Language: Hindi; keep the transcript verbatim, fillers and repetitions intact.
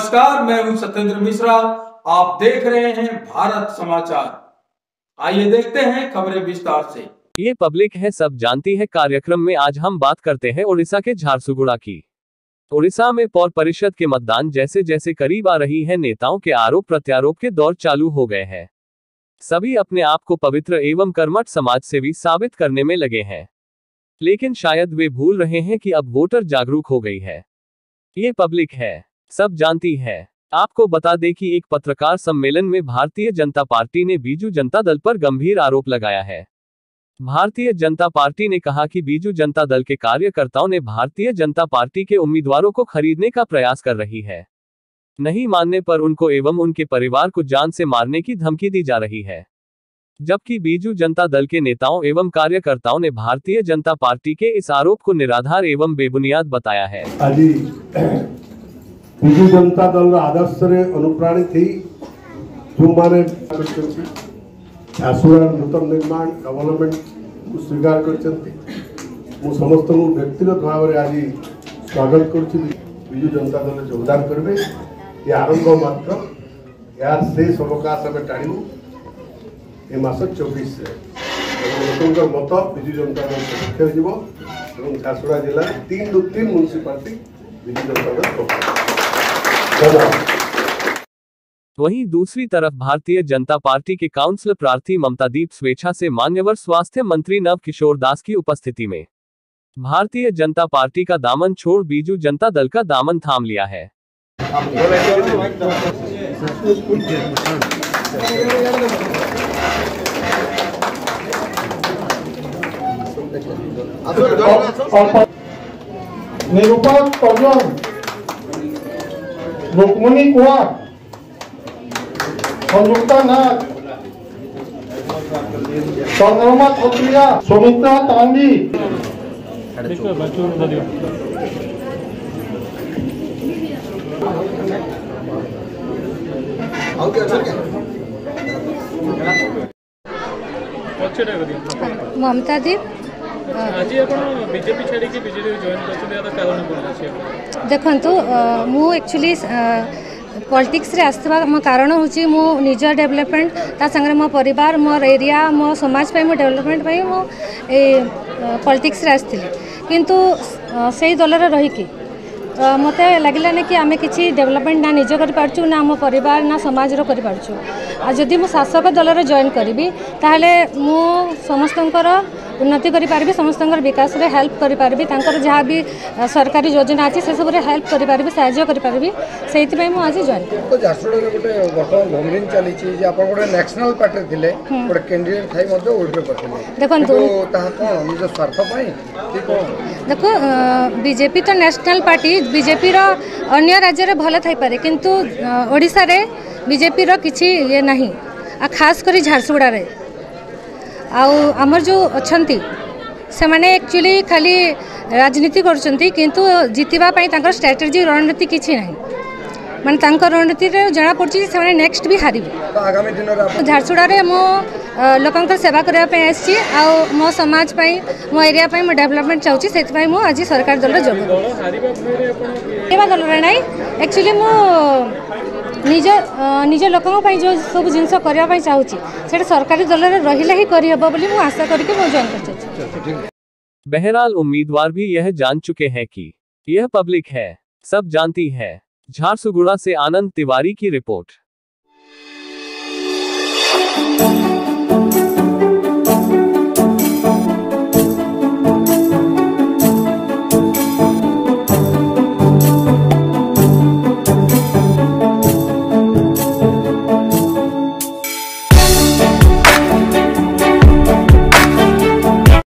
नमस्कार, मैं हूं सत्येंद्र मिश्रा। आप देख रहे हैं भारत समाचार। आइए देखते हैं खबरें विस्तार से। ये पब्लिक है सब जानती है कार्यक्रम में आज हम बात करते हैं ओडिशा के झारसुगुड़ा की। ओडिशा में पौर परिषद के मतदान जैसे जैसे करीब आ रही है, नेताओं के आरोप प्रत्यारोप के दौर चालू हो गए हैं। सभी अपने आप को पवित्र एवं कर्मठ समाज सेवी साबित करने में लगे हैं, लेकिन शायद वे भूल रहे हैं कि अब वोटर जागरूक हो गई है। ये पब्लिक है सब जानती है। आपको बता दें कि एक पत्रकार सम्मेलन में भारतीय जनता पार्टी ने बीजू जनता दल पर गंभीर आरोप लगाया है। भारतीय जनता पार्टी ने कहा कि बीजू जनता दल के कार्यकर्ताओं ने भारतीय जनता पार्टी के उम्मीदवारों को खरीदने का प्रयास कर रही है। नहीं मानने पर उनको एवं उनके परिवार को जान से मारने की धमकी दी जा रही है। जबकि बीजू जनता दल के नेताओं एवं कार्यकर्ताओं ने भारतीय जनता पार्टी के इस आरोप को निराधार एवं बेबुनियाद बताया है। बीजू जनता दल आदर्श रे अनुप्राणित थी जो माने झारसुगुड़ा नूतन निर्माण डेवलपमेंट को स्वीकार करछंती। मु समस्त को व्यक्तिगत भाव में आज स्वागत करुछि। बीजू जनता दल योगदान करबे ये आरंभ मात्र, यार शेष अवकाश आम टाणु ए मास चौबीस लोक मत बीजू जनता दल पक्ष जीव। झारसुगुड़ा जिला तीन रु तीन म्यूनिसिपालिटी बीजू जनता दल। वहीं दूसरी तरफ भारतीय जनता पार्टी के काउंसिलर प्रार्थी ममतादीप स्वेच्छा से मान्यवर स्वास्थ्य मंत्री नव किशोर दास की उपस्थिति में भारतीय जनता पार्टी का दामन छोड़ बीजू जनता दल का दामन थाम लिया है। निरूपक प्रजन रुक्मणी कुआ, संयुक्ता नाथ, चंद्रमा खत्रिया, सुमित्रा तांडी, ममतादीप देखु मु एक्चुअली पॉलिटिक्स रे आसवा मो कारण हूँ मो निज डेवलपमेंट ता संगे मो परिवार मोर एरिया मो समाज पे मो डेवलपमेंट पे मो पॉलिटिक्स रे आसती, किंतु से दल रहीकि तो मत लगे कि आम किसी डेवलपमेंट ना निज कर ना मो परिवार ना समाज रो कर जदि मो शासक दल जॉइन करी ताहले मु समस्तंकर उन्नति करि पारबी, समस्तंकर विकास रे हेल्प करि पारबी, तांकर जहाँ भी सरकारी योजना अछि से सब रे हेल्प करि पारबी, सहायता करि पारबी। सेति पय मु आज जॉइन तो झारसुगुड़ा रे गोटे वर्तमान भमरिंग चली छी जे आपण गोटे नेशनल पार्टी थिले गोटे कैंडिडेट थाई मध्ये ओडरे करथिले। देखन तो ता कोन निज स्वार्थ पय कि कोन देखो बीजेपी तो नेशनल पार्टी, बीजेपी रो अन्य राज्य रे भले थाई पारे, किंतु ओडिसा रे बीजेपी रो किछि ये नहीं, आ खास करी झारसुगुड़ा रे आउ आमर जो अच्छी से माने एक्चुअली खाली राजनीति करछंती, किंतु जीतिबा पई तांकर स्ट्रेटजी रणनीति किछि नाही, माने तांकर रणनीति रे जणा पड़छि से माने नेक्स्ट भी हारिबे। तो आगामी दिन रे झारसुगुड़ा रे मो लोकंकर सेवा करबा पई आछि, आ मो समाज पई मो एरिया पई मो डेवलपमेंट चाहूछि, सेति पई मो आज सरकार दल रे जोग एबा दल रे नाही। एक्चुअली मो निज निज लोकों पर जो सब जिनस करने चाहूँगी से सरकारी दल में रही ही करहब बोली मु आशा करके मु जॉइन कर। बहरहाल उम्मीदवार भी यह जान चुके हैं कि यह पब्लिक है सब जानती है। झारसुगुड़ा से आनंद तिवारी की रिपोर्ट।